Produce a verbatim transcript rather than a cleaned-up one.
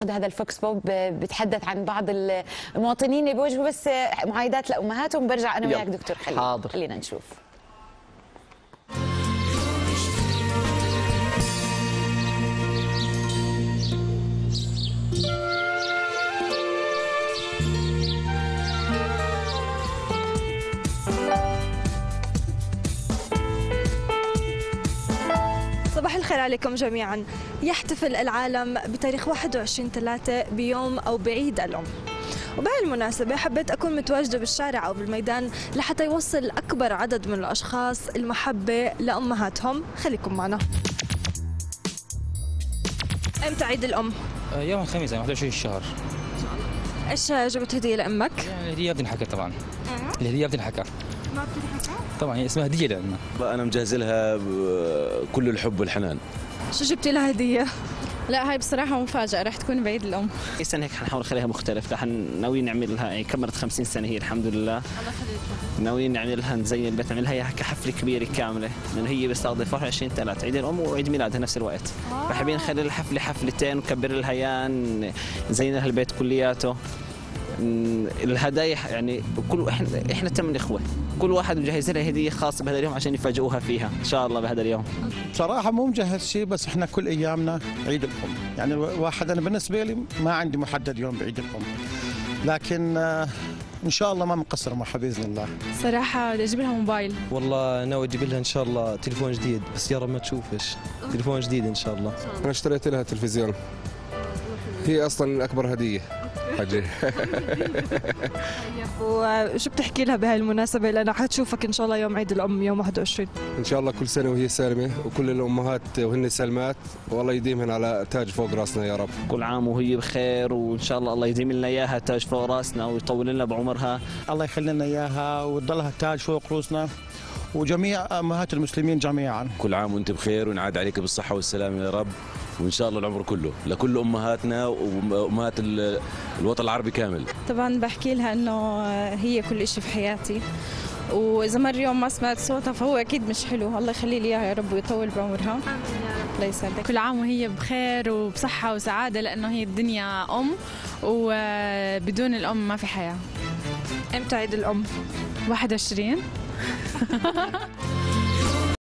اعتقد هذا الفوكس بوب بتحدث عن بعض المواطنين اللي بيواجهوا بس معايدات لامهاتهم. برجع انا وياك دكتور خليل. حاضر. خلينا نشوف. صباح الخير عليكم جميعا. يحتفل العالم بتاريخ واحد وعشرين ثلاثة بيوم أو بعيد الأم، وبهذه المناسبة حبيت أكون متواجدة بالشارع أو بالميدان لحتى يوصل أكبر عدد من الأشخاص المحبة لأمهاتهم. خليكم معنا. إمتى عيد الأم؟ يوم الخميس واحد وعشرين الشهر. إيش جبت هدية لأمك؟ يعني الهدية بتنحكى طبعا. الهدية بتنحكى. ما بتنحكى؟ طبعا هي اسمها هدية لنا. أنا مجهز لها كل الحب والحنان. شو جبتي لها هدية؟ لا هاي بصراحة مفاجأة، رح تكون بعيد الأم. السنة هيك حنحاول نخليها مختلف، رح ناويين نعمل لها، يعني كملت خمسين سنة هي الحمد لله. الله يخليك. ناويين نعمل لها نزين البيت، نعملها اياها كحفلة كبيرة كاملة، لأنه هي بتستضيف واحد وعشرين ثلاثة عيد الأم وعيد ميلادها نفس الوقت. فحابين نخلي الحفلة حفلتين ونكبر لها اياها، نزين لها البيت كلياته. الهدايا يعني كل احنا احنا ثمان اخوه، كل واحد مجهز لها هديه خاصه بهذا اليوم عشان يفاجئوها فيها ان شاء الله بهذا اليوم. بصراحه مو مجهز شيء، بس احنا كل ايامنا عيد الام، يعني واحد انا بالنسبه لي ما عندي محدد يوم بعيد الام، لكن ان شاء الله ما مقصر معها باذن الله. صراحة بدي اجيب لها موبايل. والله ناوي اجيب لها ان شاء الله تليفون جديد، بس يا رب ما تشوفش. تليفون جديد ان شاء الله. انا اشتريت لها تلفزيون، هي اصلا اكبر هديه حجي. وشو بتحكي لها بهاي المناسبة لأنها حتشوفك إن شاء الله يوم عيد الأم يوم واحد وعشرين؟ ان شاء الله كل سنه وهي سالمه، وكل الامهات وهن سلمات، والله يديمهن على تاج فوق راسنا يا رب. كل عام وهي بخير، وان شاء الله الله يديم لنا اياها تاج فوق راسنا ويطول لنا بعمرها. الله يخلي لنا اياها وتضلها تاج فوق رؤوسنا وجميع امهات المسلمين جميعا. كل عام وانت بخير وينعاد عليك بالصحة والسلامة يا رب، وان شاء الله العمر كله لكل امهاتنا وامهات الوطن العربي كامل. طبعا بحكي لها انه هي كل شيء في حياتي، واذا مر يوم ما سمعت صوتها فهو اكيد مش حلو. الله يخلي لي اياها يا رب ويطول بعمرها. الله يسعدك. كل عام وهي بخير وبصحة وسعادة، لأنه هي الدنيا أم، وبدون الأم ما في حياة. إمتى عيد الأم؟ واحد وعشرين.